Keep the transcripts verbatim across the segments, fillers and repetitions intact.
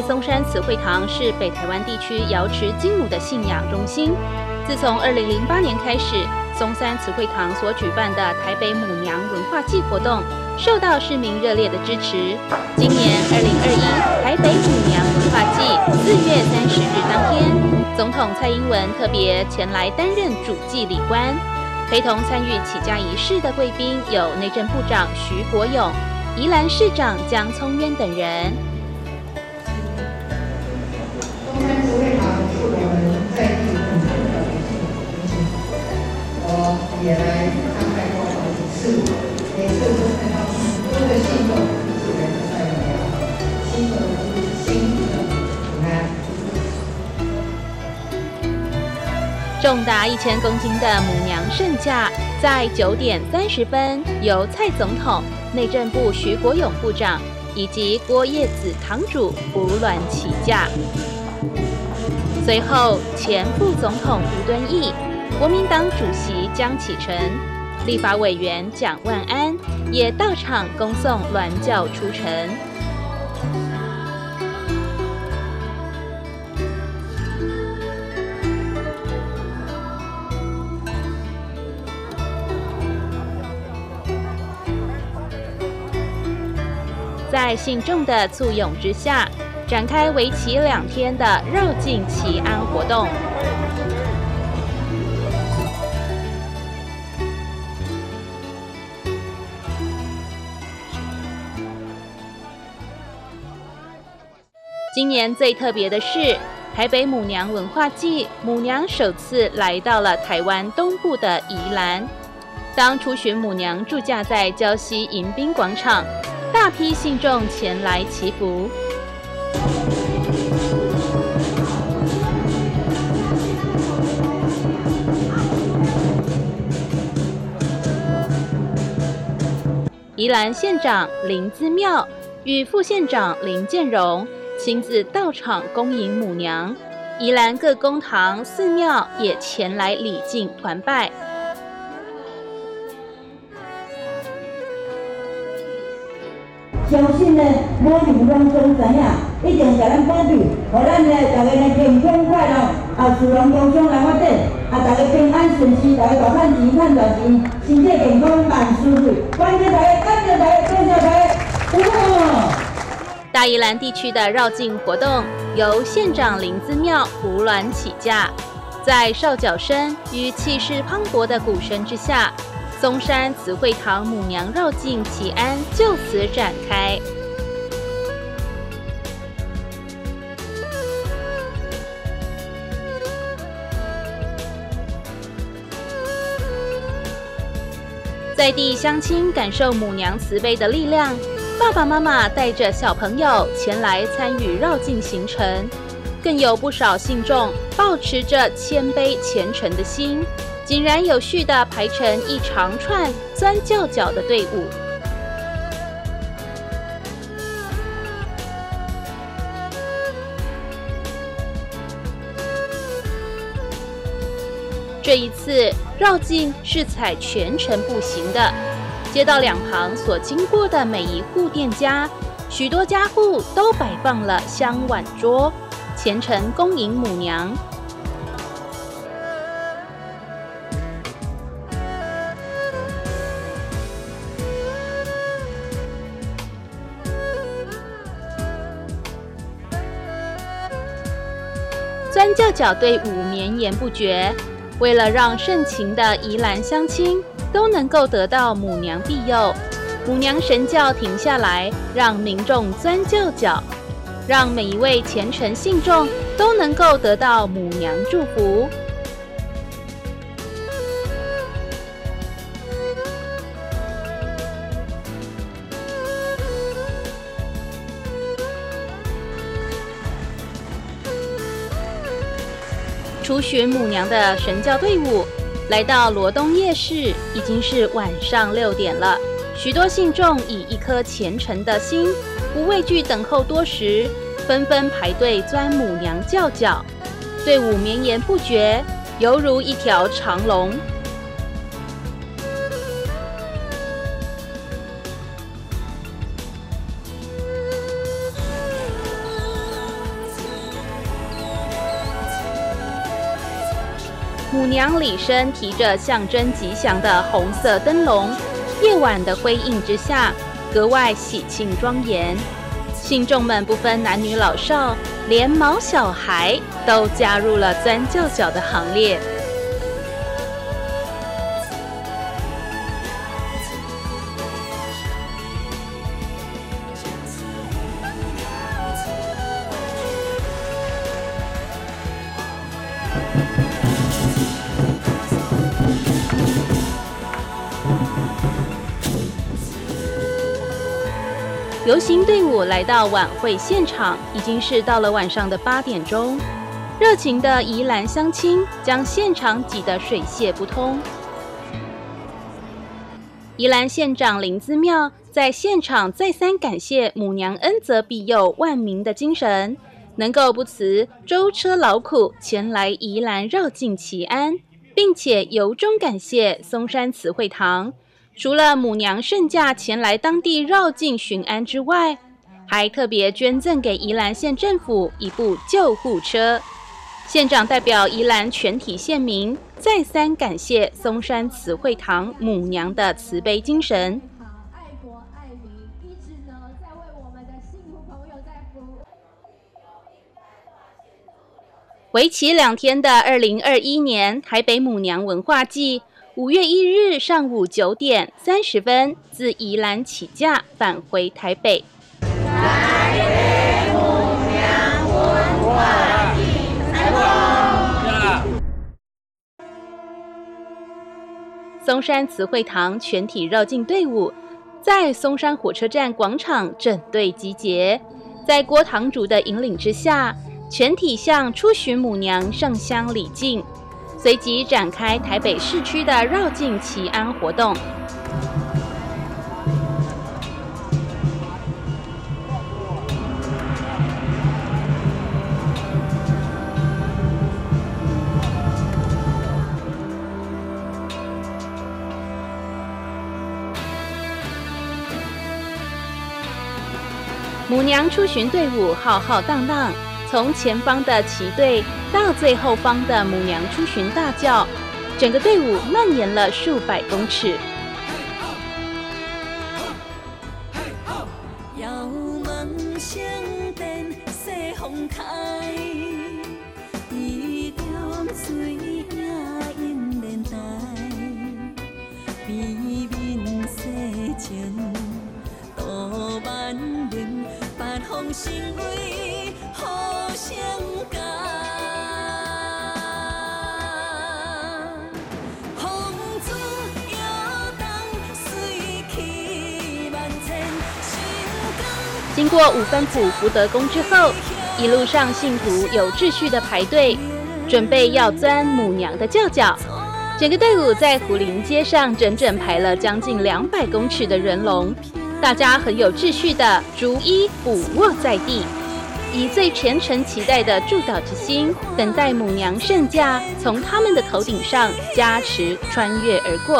松山慈惠堂是北台湾地区瑶池金母的信仰中心。自从二零零八年开始，松山慈惠堂所举办的台北母娘文化季活动，受到市民热烈的支持。今年二零二一台北母娘文化季四月三十日当天，总统蔡英文特别前来担任主祭礼官，陪同参与起家仪式的贵宾有内政部长徐国勇、宜兰市长江聪渊等人。 松山慈惠堂是我们在地很重要的一个我也来参拜过好几次，每次都看到很多的信众是人的善良，心中心的平安。 重达一千公斤的母娘圣驾，在九点三十分由蔡总统、内政部徐国勇部长以及郭叶子堂主扶銮起驾。随后，前副总统吴敦义、国民党主席江启臣、立法委员蒋万安也到场恭送銮轿出城。在信众的簇拥之下，展开为期两天的绕境祈安活动。今年最特别的是，台北母娘文化季，母娘首次来到了台湾东部的宜兰。当出巡母娘驻驾在礁溪迎宾广场，大批信众前来祈福。宜兰县长林姿妙与副县长林建荣亲自到场恭迎母娘，宜兰各公堂寺庙也前来礼敬团拜。 相信呢，母娘拢总知影，一定甲咱保庇，互咱呢大家呢健康快乐，后事拢共相来发展，啊大家平安顺遂，大家大赚钱赚大钱，身体健康万事如意，感谢大家，感谢大家，感谢大家，哇！ 大宜兰地区的绕境活动由县长林姿妙扶銮起驾，在哨角声与气势磅礴的鼓声之下，松山慈惠堂母娘绕境祈安就此展开。在地乡亲感受母娘慈悲的力量，爸爸妈妈带着小朋友前来参与绕境行程，更有不少信众抱持着谦卑虔诚的心，井然有序地排成一长串钻轿脚的队伍。这一次绕境是采全程步行的，街道两旁所经过的每一户店家，许多家户都摆放了香碗桌，虔诚恭迎母娘。钻轿脚队伍绵延不绝，为了让盛情的宜兰乡亲都能够得到母娘庇佑，母娘神轿停下来，让民众钻轿脚，让每一位虔诚信众都能够得到母娘祝福。出巡母娘的神轿队伍来到罗东夜市，已经是晚上六点了。许多信众以一颗虔诚的心，不畏惧等候多时，纷纷排队钻母娘轿脚，队伍绵延不绝，犹如一条长龙。 母娘里身提着象征吉祥的红色灯笼，夜晚的辉映之下，格外喜庆庄严。信众们不分男女老少，连毛小孩都加入了钻轿脚的行列。游行队伍来到晚会现场，已经是到了晚上的八点钟。热情的宜兰乡亲将现场挤得水泄不通。宜兰县长林姿妙在现场再三感谢母娘恩泽庇佑万民的精神，能够不辞舟车劳苦前来宜兰绕境祈安，并且由衷感谢松山慈惠堂。除了母娘圣驾前来当地绕境巡安之外，还特别捐赠给宜兰县政府一部救护车。县长代表宜兰全体县民再三感谢松山慈惠堂母娘的慈悲精神。 爱国爱民，一直呢在为我们的幸福朋友在服务。 为期两天的二零二一年台北母娘文化季，五月一日上午九点三十分自宜兰起驾返回台北。 台北母娘文化季开放。 松山慈惠堂全体绕境队伍在松山火车站广场整队集结，在郭堂主的引领之下，全体向出巡母娘上香礼敬。随即展开台北市区的绕境祈安活动。母娘出巡队伍浩浩荡荡，从前方的旗队到最后方的母娘出巡大轿，整个队伍蔓延了数百公尺。 遥望圣殿西风开，伊中水影引莲台，边面洗情，度万年，八方神威好相加。 经过五分埔福德宫之后，一路上信徒有秩序的排队，准备要钻母娘的轿脚。整个队伍在福林街上整整排了将近两百公尺的人龙，大家很有秩序的逐一俯卧在地，以最虔诚期待的祝祷之心，等待母娘圣驾从他们的头顶上加持穿越而过。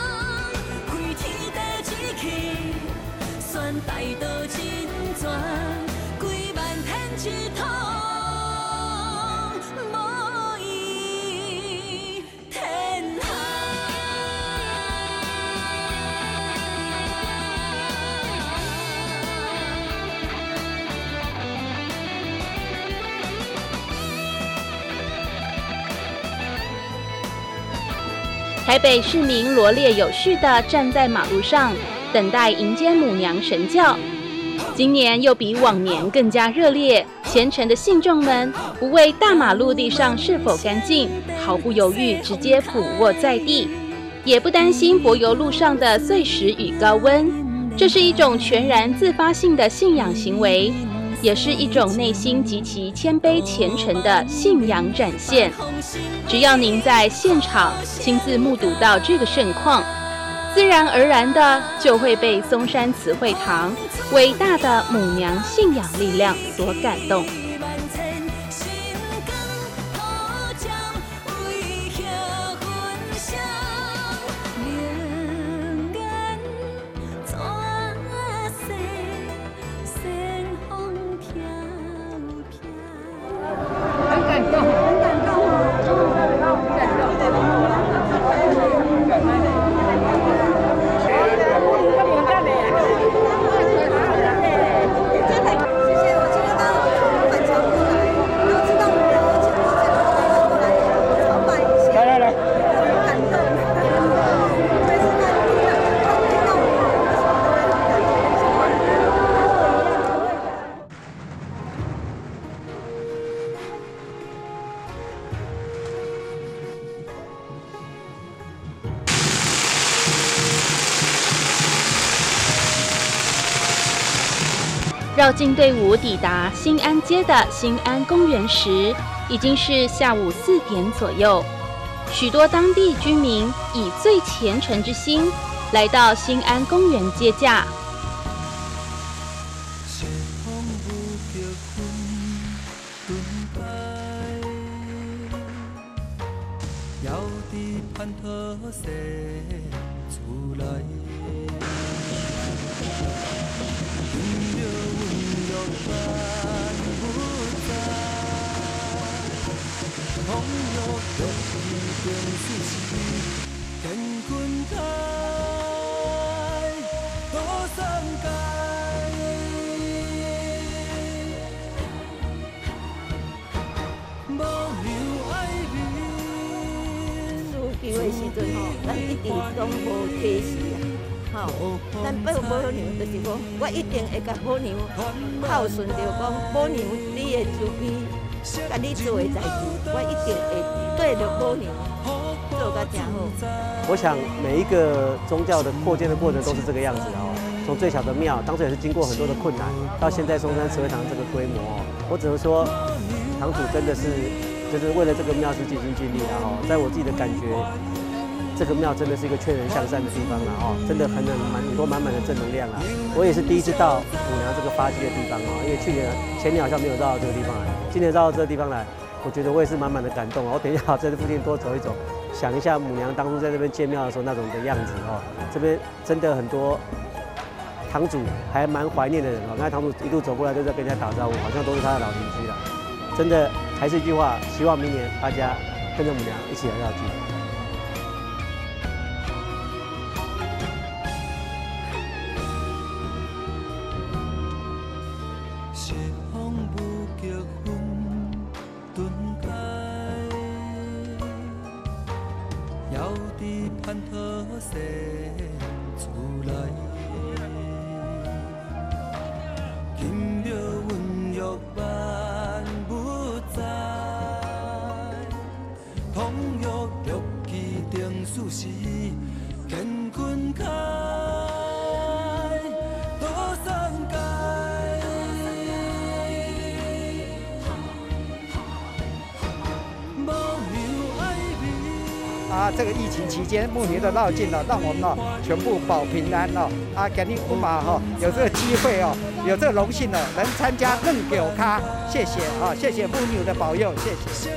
台北市民罗列有序地站在马路上，等待迎接母娘神轿。今年又比往年更加热烈，虔诚的信众们不为大马路地上是否干净，毫不犹豫直接俯卧在地，也不担心柏油路上的碎石与高温。这是一种全然自发性的信仰行为，也是一种内心极其谦卑虔诚的信仰展现。只要您在现场亲自目睹到这个盛况，自然而然的就会被松山慈惠堂伟大的母娘信仰力量所感动。 很感动，很感动，很感动。 绕境队伍抵达新安街的新安公园时，已经是下午四点左右。许多当地居民以最虔诚之心来到新安公园接驾。 球的时阵吼，咱一直拢无客气啊，吼，咱拜母娘就是讲，我一定会甲母娘孝顺着讲，母娘你的慈悲，甲你做的代志，我一定会对着母娘做甲真好。 我想每一个宗教的扩建的过程都是这个样子的哦，从最小的庙，当初也是经过很多的困难，到现在松山慈惠堂这个规模哦，我只能说，堂主真的是。就是为了这个庙是尽心尽力的哈，在我自己的感觉，这个庙真的是一个劝人向善的地方了哈，真的很很满很多满满的正能量啊！我也是第一次到母娘这个发迹的地方啊，因为去年前年好像没有到这个地方来，今年到这个地方来，我觉得我也是满满的感动啊！我等一下在这附近多走一走，想一下母娘当初在这边建庙的时候那种的样子哦，这边真的很多堂主还蛮怀念的人哦，刚才堂主一路走过来都在跟人家打招呼，好像都是他的老邻居了，真的。还是一句话，希望明年大家跟着母娘一起来绕境。是风舞结婚顿开，遥伫盼讨生出来，金庙温玉万。同玉玉器定数时，乾坤开，多山界。 啊，这个疫情期间，牧牛的绕境呢，让我们呢全部保平安哦。啊，肯定无法哈，有这个机会哦，有这个荣幸呢，能参加嫩九咖，谢谢啊，谢谢牧牛的保佑，谢谢。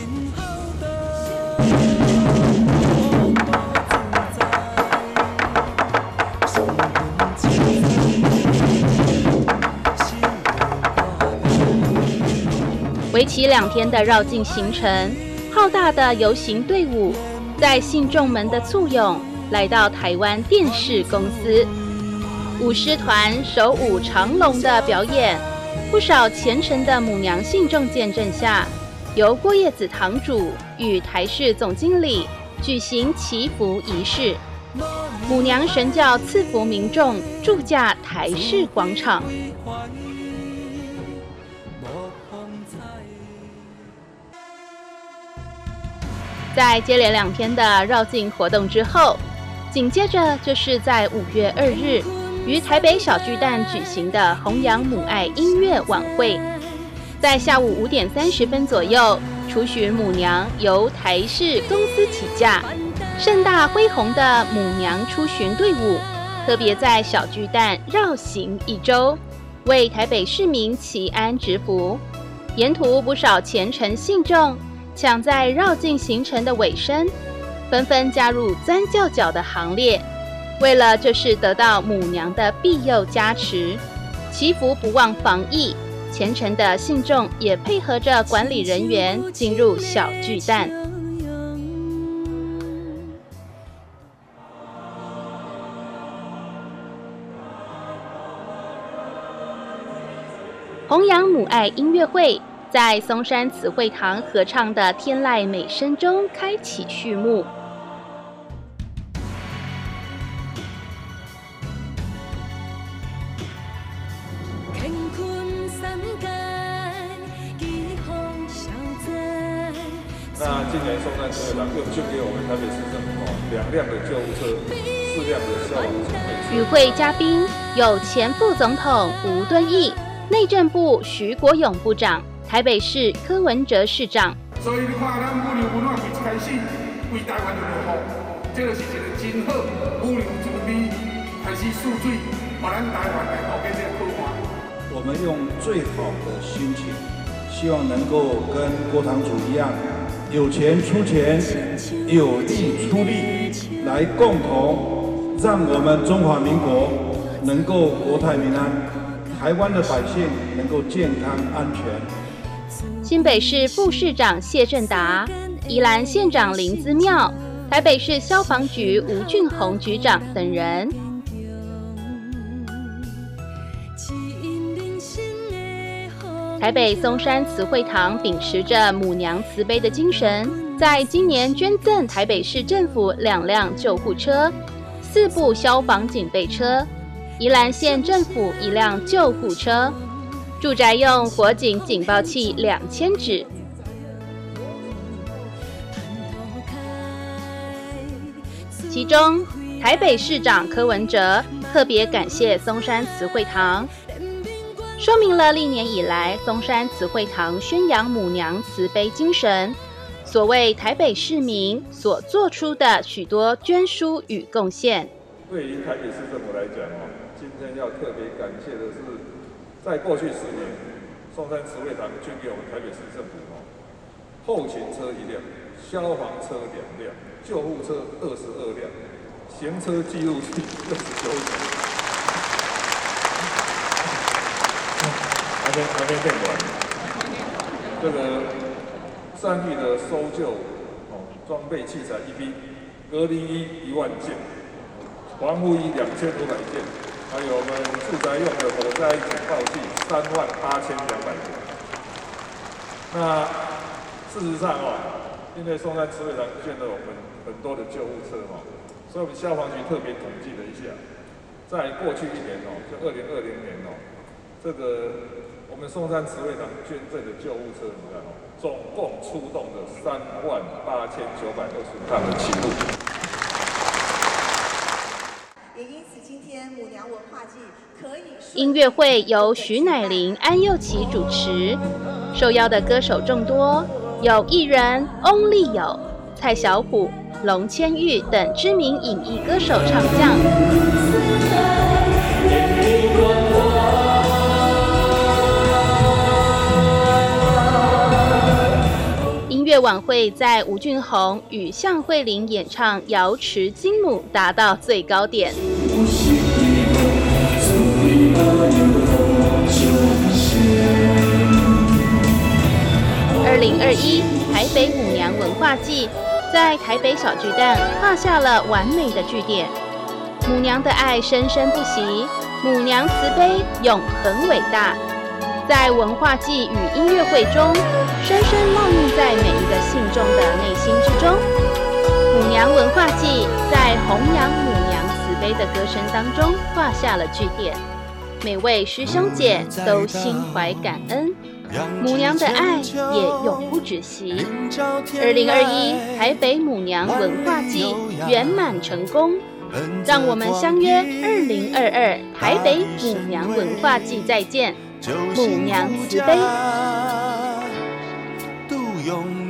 为期两天的绕境行程，浩大的游行队伍在信众们的簇拥，来到台湾电视公司。舞狮团手舞长龙的表演，不少虔诚的母娘信众见证下，由郭叶子堂主与台视总经理举行祈福仪式，母娘神教赐福民众驻驾台视广场。在接连两天的绕境活动之后，紧接着就是在五月二日于台北小巨蛋举行的弘扬母爱音乐晚会。在下午五点三十分左右，出巡母娘由台视公司起驾，盛大恢宏的母娘出巡队伍，特别在小巨蛋绕行一周，为台北市民祈安植福。沿途不少虔诚信众抢在绕境行程的尾声，纷纷加入钻轿脚的行列。为了这是得到母娘的庇佑加持，祈福不忘防疫，虔诚的信众也配合着管理人员进入小巨蛋。弘扬母爱音乐会在松山慈惠堂合唱的天籁美声中开启序幕。 那今年松山慈惠堂又捐给我们台北市政府两辆的救护车，四辆的消防警卫。 与会嘉宾有前副总统吴敦义、 内政部徐国勇部长、台北市柯文哲市长。 所以你看，咱武林文化一开始为台湾就落雨，这就是一个真好武林之美，开始输水，把咱台湾来搞变这个科化。 我们用最好的心情，希望能够跟郭堂主一样，有钱出钱，有力出力，来共同让我们中华民国能够国泰民安，台湾的百姓能够健康安全。 新北市副市长谢振达、宜兰县长林姿妙、台北市消防局吴俊宏局长等人。台北松山慈惠堂秉持着母娘慈悲的精神，在今年捐赠台北市政府两辆救护车、四部消防警备车，宜兰县政府一辆救护车，住宅用火警警报器两千只。其中，台北市长柯文哲特别感谢松山慈惠堂，说明了历年以来松山慈惠堂宣扬母娘慈悲精神，所谓台北市民所做出的许多捐书与贡献。 对于台北市政府来讲哦，今天要特别感谢的是，在过去十年，松山慈惠堂捐给我们台北市政府哦，后勤车一辆，消防车两辆，救护车二十二辆，行车记录器六十九台。还没还没变完，这个善意的搜救哦，装备器材一批，隔离衣一万件，防护衣两千五百件，还有我们住宅用的火灾警报器三万八千两百件。那事实上哦，因为松山慈惠堂捐了我们很多的救护车哦，所以我们消防局特别统计了一下，在过去一年哦，就二零二零年哦，这个。我们松山慈惠堂捐赠的救护车，你看哦，总共出动了三万八千九百二十趟的勤务。 也因此，今天母娘文化季可以。 音乐会由徐乃麟、安又琪主持，受邀的歌手众多，有艺人翁立友、蔡小虎、龙千玉等知名影艺歌手唱将。音乐晚会在吴俊宏与向慧玲演唱《瑶池金母》达到最高点。二零二一台北母娘文化季在台北小巨蛋画下了完美的句点。母娘的爱生生不息，母娘慈悲永恒伟大。在文化季与音乐会中，深深烙印在每一个信众的内心之中。母娘文化季在弘扬母娘慈悲的歌声当中画下了句点，每位师兄姐都心怀感恩，母娘的爱也永不止息。二零二一台北母娘文化季圆满成功，让我们相约二零二二台北母娘文化季再见。母娘慈悲， 度永